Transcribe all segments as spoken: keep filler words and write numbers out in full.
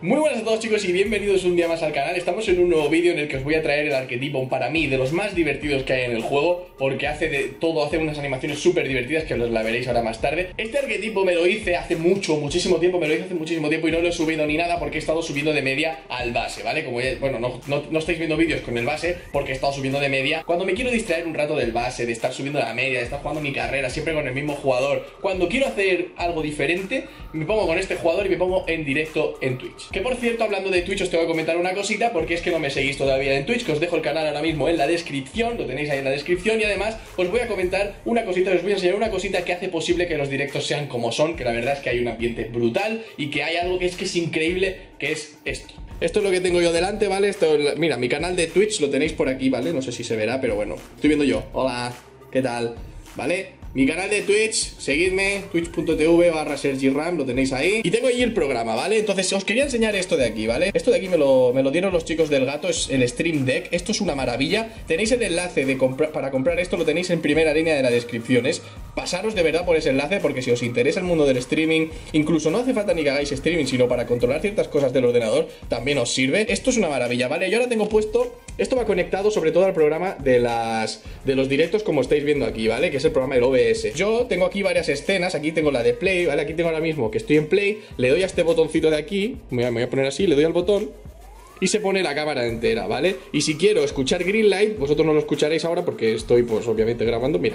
Muy buenas a todos, chicos, y bienvenidos un día más al canal. Estamos en un nuevo vídeo en el que os voy a traer el arquetipo, para mí, de los más divertidos que hay en el juego, porque hace de todo, hace unas animaciones súper divertidas que os la veréis ahora más tarde. Este arquetipo me lo hice hace mucho, muchísimo tiempo, me lo hice hace muchísimo tiempo y no lo he subido ni nada porque he estado subiendo de media al base, ¿vale? Como ya, bueno, no, no, no estáis viendo vídeos con el base porque he estado subiendo de media. Cuando me quiero distraer un rato del base, de estar subiendo la media, de estar jugando mi carrera siempre con el mismo jugador, cuando quiero hacer algo diferente, me pongo con este jugador y me pongo en directo en Twitch. Que por cierto, hablando de Twitch, os tengo que comentar una cosita, porque es que no me seguís todavía en Twitch, que os dejo el canal ahora mismo en la descripción, lo tenéis ahí en la descripción, y además os voy a comentar una cosita, os voy a enseñar una cosita que hace posible que los directos sean como son, que la verdad es que hay un ambiente brutal y que hay algo que es que es increíble, que es esto. Esto es lo que tengo yo delante, ¿vale? Esto, mira, mi canal de Twitch lo tenéis por aquí, ¿vale? No sé si se verá, pero bueno, estoy viendo yo. Hola, ¿qué tal? ¿Vale? Mi canal de Twitch, seguidme, twitch punto tv barra sergiram, lo tenéis ahí. Y tengo ahí el programa, ¿vale? Entonces os quería enseñar esto de aquí, ¿vale? Esto de aquí me lo, me lo dieron los chicos del gato, es el Stream Deck. Esto es una maravilla. Tenéis el enlace de compra para comprar esto, lo tenéis en primera línea de la descripción. Es pasaros de verdad por ese enlace, porque si os interesa el mundo del streaming, incluso no hace falta ni que hagáis streaming, sino para controlar ciertas cosas del ordenador, también os sirve. Esto es una maravilla, ¿vale? Yo ahora tengo puesto, esto va conectado sobre todo al programa de las de los directos, como estáis viendo aquí, ¿vale? Que es el programa del O B S. Yo tengo aquí varias escenas, aquí tengo la de play, ¿vale? Aquí tengo ahora mismo que estoy en play, le doy a este botoncito de aquí, me voy a poner así, le doy al botón y se pone la cámara entera, ¿vale? Y si quiero escuchar Greenlight, vosotros no lo escucharéis ahora porque estoy, pues, obviamente grabando, mira,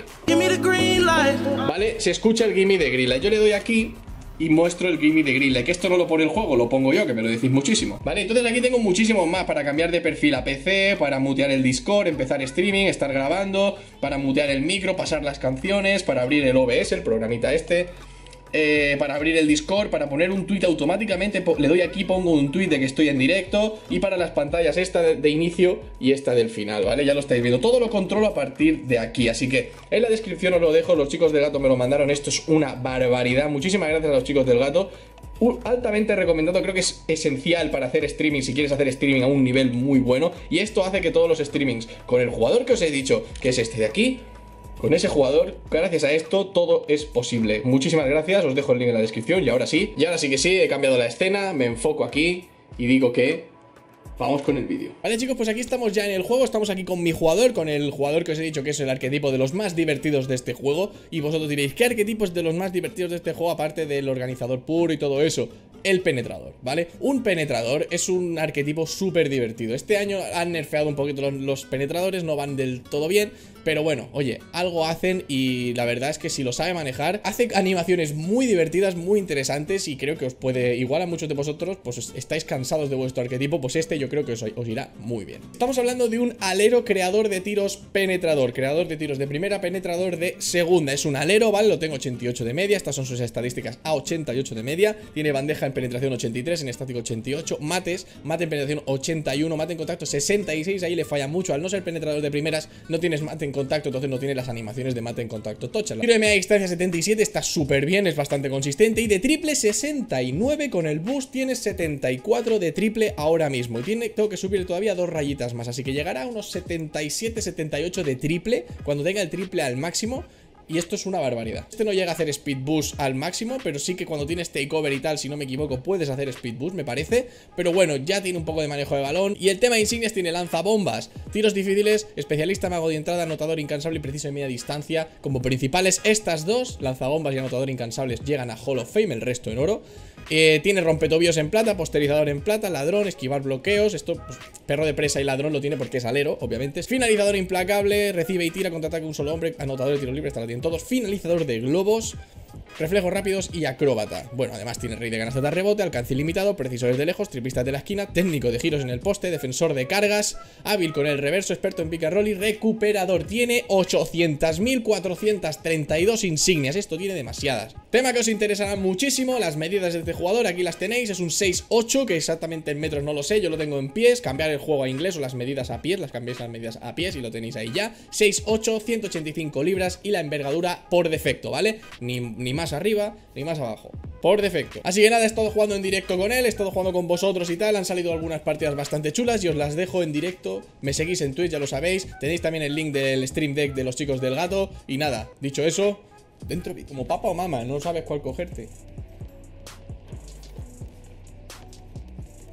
¿vale? Se escucha el gimme de Greenlight. Yo le doy aquí y muestro el gimme de Greenlight, que esto no lo pone el juego, lo pongo yo, que me lo decís muchísimo, ¿vale? Entonces aquí tengo muchísimos más para cambiar de perfil a P C, para mutear el Discord, empezar streaming, estar grabando, para mutear el micro, pasar las canciones, para abrir el O B S, el programita este, eh, para abrir el Discord, para poner un tweet automáticamente, le doy aquí, pongo un tweet de que estoy en directo, y para las pantallas esta de, de inicio y esta del final, ¿vale? Ya lo estáis viendo, todo lo controlo a partir de aquí, así que en la descripción os lo dejo, los chicos del gato me lo mandaron, esto es una barbaridad, muchísimas gracias a los chicos del gato. Un, altamente recomendado, creo que es esencial para hacer streaming si quieres hacer streaming a un nivel muy bueno, y esto hace que todos los streamings con el jugador que os he dicho, que es este de aquí, con ese jugador, gracias a esto, todo es posible. Muchísimas gracias, os dejo el link en la descripción. Y ahora sí, y ahora sí que sí, he cambiado la escena, me enfoco aquí y digo que vamos con el vídeo. Vale, chicos, pues aquí estamos ya en el juego. Estamos aquí con mi jugador, con el jugador que os he dicho que es el arquetipo de los más divertidos de este juego. Y vosotros diréis, ¿qué arquetipo es de los más divertidos de este juego aparte del organizador puro y todo eso? El penetrador, ¿vale? Un penetrador es un arquetipo súper divertido. Este año han nerfeado un poquito los, los penetradores, no van del todo bien, pero bueno, oye, algo hacen y la verdad es que si lo sabe manejar, hace animaciones muy divertidas, muy interesantes, y creo que os puede, igual a muchos de vosotros, pues estáis cansados de vuestro arquetipo, pues este yo creo que os, os irá muy bien. Estamos hablando de un alero creador de tiros penetrador, creador de tiros de primera, penetrador de segunda. Es un alero, ¿vale? Lo tengo ochenta y ocho de media, estas son sus estadísticas a ochenta y ocho de media, tiene bandeja en penetración ochenta y tres, en estático ochenta y ocho, mates, mate en penetración ochenta y uno, mate en contacto sesenta y seis, ahí le falla mucho, al no ser penetrador de primeras, no tienes mate en contacto, entonces no tiene las animaciones de mate en contacto tochas. Tiro de media distancia setenta y siete, está súper bien, es bastante consistente, y de triple sesenta y nueve, con el boost tiene setenta y cuatro de triple ahora mismo, y tiene, tengo que subir todavía dos rayitas más, así que llegará a unos setenta y siete, setenta y ocho de triple, cuando tenga el triple al máximo. Y esto es una barbaridad. Este no llega a hacer speed boost al máximo, pero sí que cuando tienes takeover y tal, si no me equivoco, puedes hacer speed boost, me parece. Pero bueno, ya tiene un poco de manejo de balón. Y el tema de insignias tiene lanzabombas, tiros difíciles, especialista, mago de entrada, anotador incansable y preciso de media distancia. Como principales estas dos, lanzabombas y anotador incansables, llegan a Hall of Fame, el resto en oro. Eh, tiene rompetobios en plata, posterizador en plata, ladrón, esquivar bloqueos. Esto, pues, perro de presa y ladrón lo tiene porque es alero, obviamente. Finalizador implacable, recibe y tira, contraataque un solo hombre, anotador de tiro libre, esta la tienen todos. Finalizador de globos, reflejos rápidos y acróbata. Bueno, además tiene rey de canasta de rebote, alcance ilimitado, preciso desde lejos, tripistas de la esquina, técnico de giros en el poste, defensor de cargas, hábil con el reverso, experto en pick and roll y recuperador. Tiene ochocientas mil cuatrocientas treinta y dos insignias, esto tiene demasiadas. Tema que os interesará muchísimo, las medidas de este jugador, aquí las tenéis, es un seis ocho, que exactamente en metros no lo sé, yo lo tengo en pies. Cambiar el juego a inglés o las medidas a pies, las cambiáis las medidas a pies y lo tenéis ahí ya. seis ocho, ciento ochenta y cinco libras y la envergadura por defecto, ¿vale? Ni, ni más arriba ni más abajo, por defecto. Así que nada, he estado jugando en directo con él, he estado jugando con vosotros y tal, han salido algunas partidas bastante chulas y os las dejo en directo. Me seguís en Twitch, ya lo sabéis, tenéis también el link del Stream Deck de los chicos del gato. Y nada, dicho eso, dentro, como papa o mama, no sabes cuál cogerte.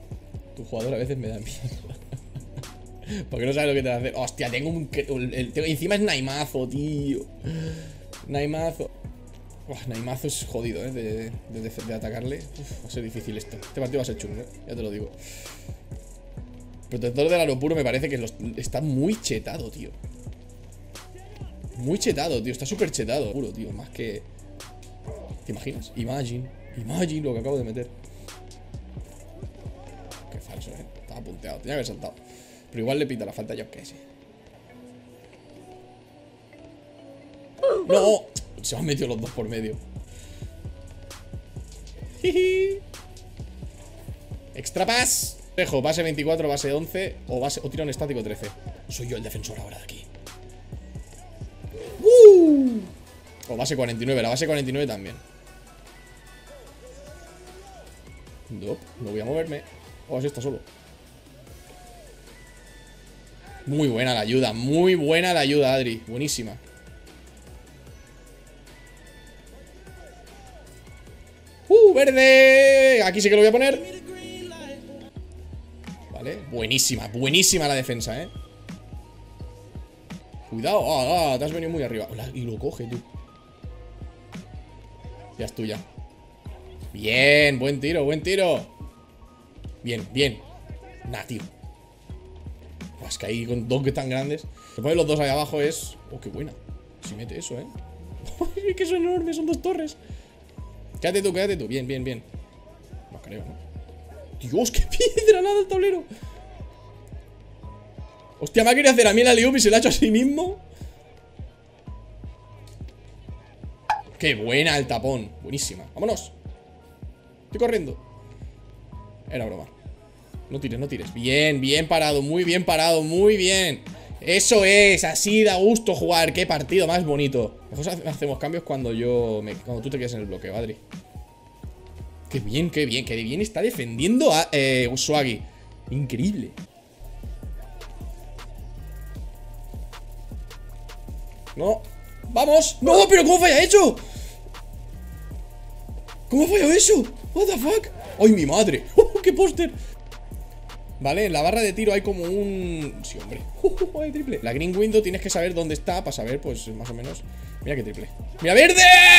Tu jugador a veces me da miedo. Porque no sabes lo que te va a hacer. Hostia, tengo un... El, el, tengo, encima es Naimazo, tío. Naimazo. Uf, Naimazo es jodido, ¿eh? De, de, de, de atacarle. Uf, va a ser difícil esto. Este partido va a ser chungo, ¿eh? Ya te lo digo. Protector del aro puro me parece que los, está muy chetado, tío. Muy chetado, tío. Está súper chetado. Puro, tío. Más que... ¿Te imaginas? Imagine. Imagine lo que acabo de meter. Qué falso, ¿eh? Estaba punteado. Tenía que haber saltado. Pero igual le pita la falta, yo qué sé. ¡No! Se me han metido los dos por medio. Jiji. Extra pass. Dejo base veinticuatro, base once o, base, o tirón estático trece. Soy yo el defensor ahora de aquí. Uh. O base cuarenta y nueve, la base cuarenta y nueve también. No, no voy a moverme. O así está solo. Muy buena la ayuda, muy buena la ayuda, Adri. Buenísima. ¡Uh, verde! Aquí sí que lo voy a poner. Vale, buenísima, buenísima la defensa, ¿eh? Cuidado, ah, ah, te has venido muy arriba. Y lo coge, tú. Ya es tuya. Bien, buen tiro, buen tiro. Bien, bien. Nah, tío. Es que ahí con dos que tan grandes. Se ponen los dos ahí abajo es... Oh, qué buena. Si mete eso, ¿eh? Es que son enormes, son dos torres. Quédate tú, quédate tú. Bien, bien, bien. No creo, ¿no? Dios, qué piedra, nada el tablero. Hostia, me ha querido hacer a mí la liup y se la ha hecho a sí mismo. Qué buena el tapón. Buenísima. Vámonos. Estoy corriendo. Era broma. No tires, no tires. Bien, bien parado, muy bien parado, muy bien. Eso es, así da gusto jugar. Qué partido más bonito. Mejor hacemos cambios cuando yo me, cuando tú te quedes en el bloqueo, Adri. Qué bien, qué bien, qué bien está defendiendo a eh, Swaggy. Increíble. No, vamos. No, pero ¿cómo falla eso? ¿Cómo falló eso? What the fuck. ¡Ay, mi madre! ¡Oh, qué póster! Vale, en la barra de tiro hay como un... Sí, hombre. ¡Oh, hay triple! La green window tienes que saber dónde está para saber, pues, más o menos. Mira qué triple. ¡Mira, verde!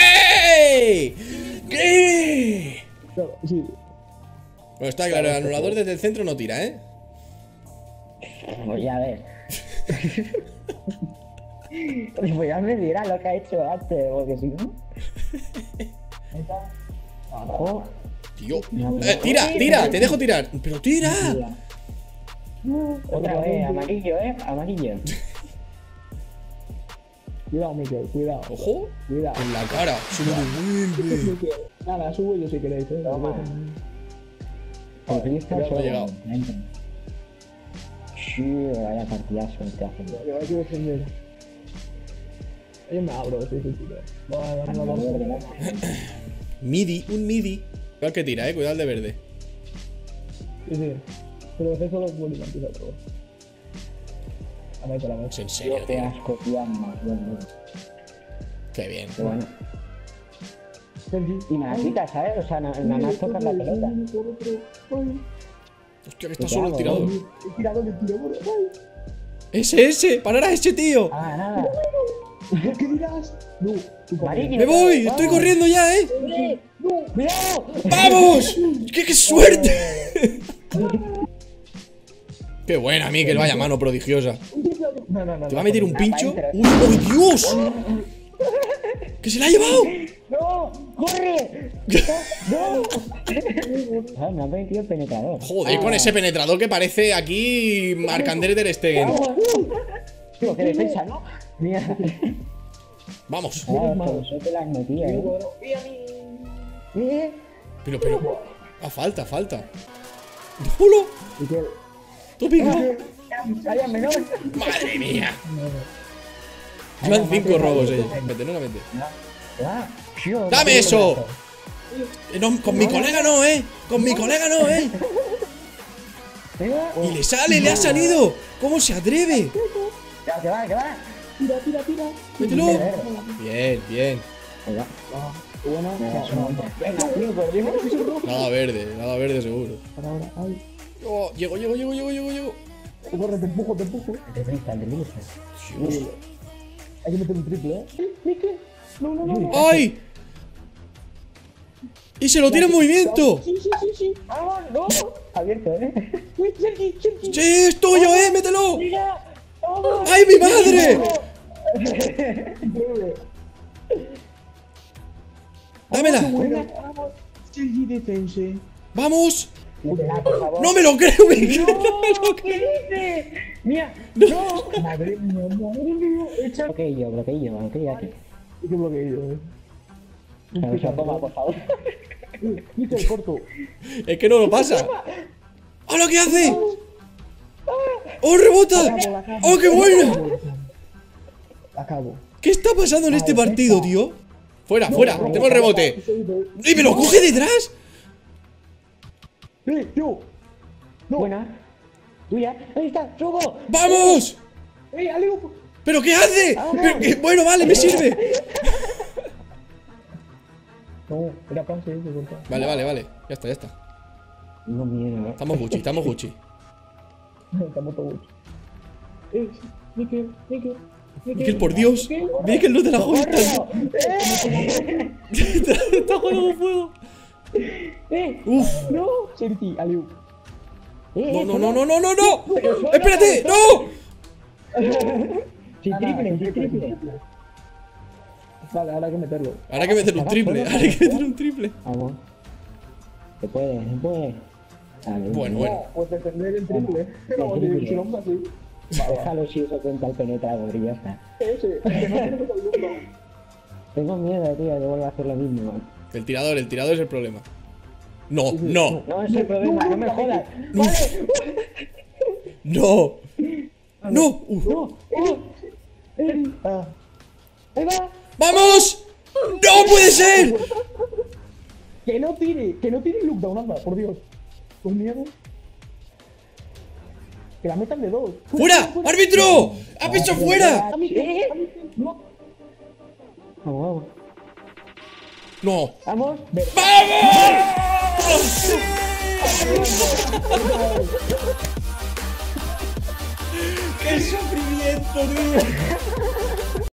¿Qué? Sí. Bueno, está claro, el anulador desde el centro no tira, ¿eh? Voy a ver. Pues ya me dirá lo que ha hecho antes, porque si no... Abajo. Tío. Eh, tira, tira, te dejo tirar. Pero tira. Otra vez, amarillo, eh, amarillo. Cuidado, Mikel, cuidado. Ojo. Cuidado. En la cara. Sube de vuelve. Nada, subo yo si queréis, eh. Por fin está no he solo. llegado. Sí, vaya partidazo te hacen. Hay que defender. Yo me abro, sí, sí, sí. Vale, vale, vale. Midi, un midi. Cuidado que tira, eh, cuidado el de verde. Sí, sí. Pero dejé solo por el mantiza todo. A ver, la vez. En serio, Qué tío. asco, tío, más bueno. Qué bien. Qué bueno. Y me la quita, ¿sabes? O sea, na- nada más tocas la pelota. Hostia, que está solo el tirador. He tirado, le tiro por ahí. Ese, ese. Parar a ese tío. Ah, nada. ¿Qué dirás? No, tú Amarillo. Me voy, estoy corriendo ya, eh. ¡Cuidado! ¡Vamos! ¡Qué, qué suerte! Qué buena, Mikel, vaya mano prodigiosa. No, no, no. ¿Te va a meter un Va pincho? para ¡Uy, oh, Dios! ¡Que se la ha llevado! ¡No! ¡Corre! ¡No! Ah, me ha metido el penetrador. Joder, con ese penetrador que parece aquí Marc-André ter Stegen. Tío, qué defensa, ¿no? Mira. Vamos. Ah, pues eso te la has metido, ¿eh? ¿Eh? Pero, pero. Ah, falta, falta. ¡Hola! ¡Tú pica! ¡Vaya menor! ¡Madre mía! Llevan cinco robos ellos. Mete, no la mete. Ah, tío, ¡Dame eso! Eh, no, con mi colega no, eh. Con mi colega no, eh. Y le sale, le ha salido. ¿Cómo se atreve? Ya, que va, que va. Tira, tira, tira. Mételo. Bien, bien. Ahí va. Buena. Venga, tío, por Dios. Nada verde, nada verde seguro. Ahora, ahora, ay. Oh, llego, llego, llego, llego, llego, llego. Corre, te empujo, te empujo. Deprisa, deprisa. Dios. Hay que meter un triple, ¿eh? Mike. No, no, no. no. ¡Ay! ¡Y se lo tiene en movimiento! Sí, sí, sí, sí. ¡Ah, no! Abierto, ¿eh? Cherky, Cherky. ¡Sí, es tuyo, eh! ¡Mételo! Mira. Vamos. ¡Ay, mi madre! Increíble. ¡Dámela! Buena. Vamos. Cherky defense. ¡Vamos! Métela, por favor. ¡No me lo creo, Miguel! ¡No me lo ¿Qué creo! dices? Mira. No. No. Madre mía, madre mía. Echa. Bloqueillo, bloqueillo, bloqueillo aquí. ¿Y qué bloqueo, eh? A ver, toma, por favor. Mike, el corto. Es que no lo pasa. ¡Oh, lo que hace! ¡Oh, rebota! ¡Oh, qué buena! Acabo. ¿Qué está pasando en este partido, tío? Fuera, fuera, tengo el rebote. ¡Y me lo coge detrás! ¡Eh, yo! No. Buena. Tuya. Ahí está, subo. ¡Vamos! ¡Eh, Aleo! ¿Pero qué hace? Pero que- bueno, vale, me sirve. No, era pase, eh, de cortar. Vale, vale, vale. Ya está, ya está. No miedo, ¿eh? Estamos Gucci, estamos Gucci. Estamos todos. Eh, Mikel, Mikel. Miquel, por Dios. Miquel, no te la juegas. Está jugando con fuego. ¡Eh! Uf. ¡No! Cherky, Aleo. No, no, no, no, no, no, no. ¡Espérate! ¡No! Sí, triple, sí, triple. Vale, ahora hay que meterlo. Ahora hay que meter un triple. Ahora hay que meter un triple. Vamos. Se puede, se puede. A ver, Bueno, bueno. No, pues defender el triple. No, triple. si si vamos así. Déjalo si eso cuenta el penetrador y ya está. Ese, que no tiene que salir. Tengo miedo, tío, de volver a hacer lo mismo. El tirador, el tirador es el problema. No, no, No, es el problema, no me jodas. no. No. Uf. No, eh. Ah. ¡Ahí va! ¡Vamos! ¡No puede ser! Que no tire, que no tire el lookdown, anda, por Dios. Con miedo. Que la metan de dos. ¡Fuera! ¡Árbitro! ¡Ha visto fuera! A mí, eh, a mí, no. Vamos, vamos. No. Vamos. ¡Vamos! ¡Qué sufrimiento, tío!